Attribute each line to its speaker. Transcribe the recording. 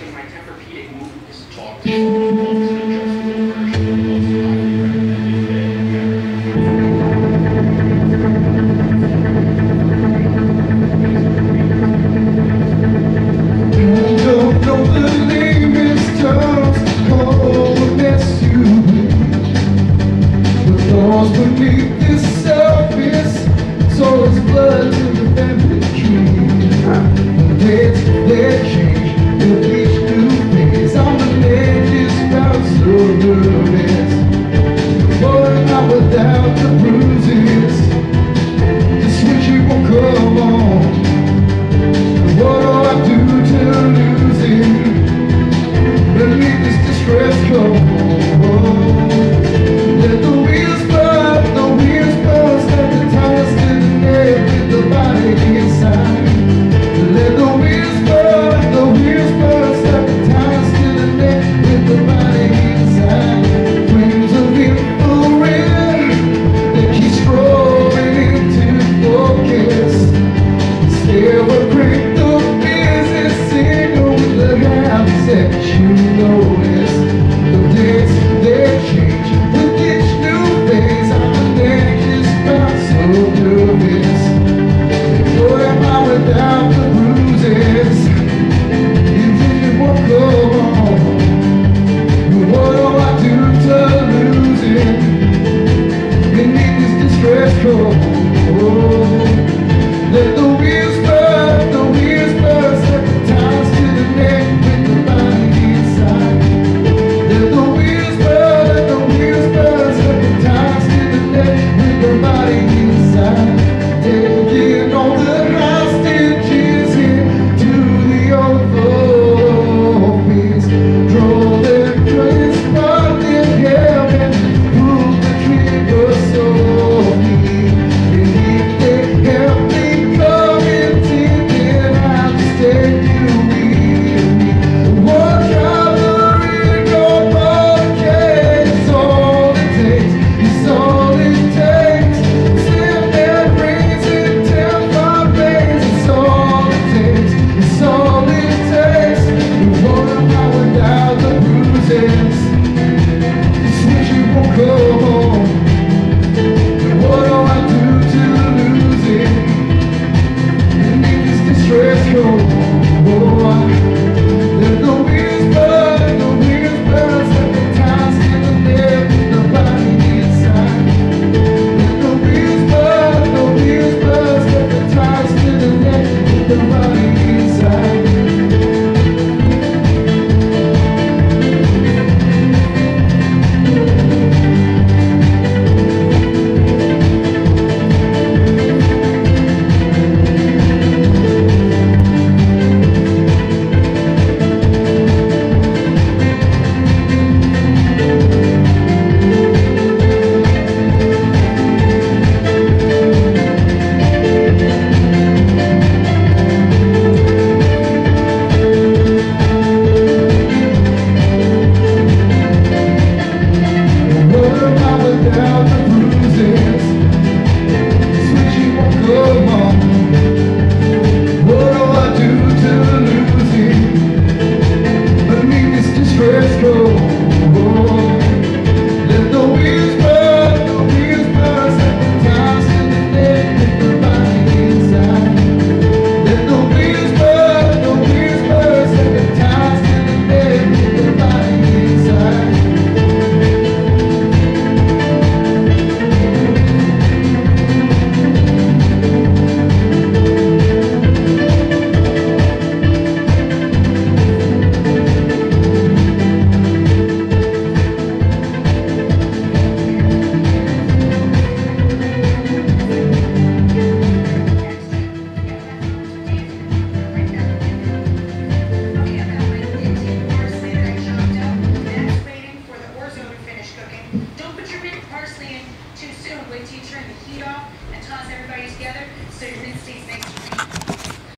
Speaker 1: adjusting my Tempur-Pedic moves. Talk to someone else and adjust the version of the most highly recommended fit.
Speaker 2: Don't know the name is tough, cold mess you with. The thorns beneath this surface, so it's blood to the family tree. Let's change with each new phase. On the edges, about so nervous, but not without the bruises. The switch it won't come on. What do I do to lose it? Beneath this distress cold. Let the wheels burn, set the tires to the neck with the body inside. Let the wheels burn, set the tires to the neck with the body inside. Flames of infrared that keep strolling into focus. Still will break the business signal with the half section.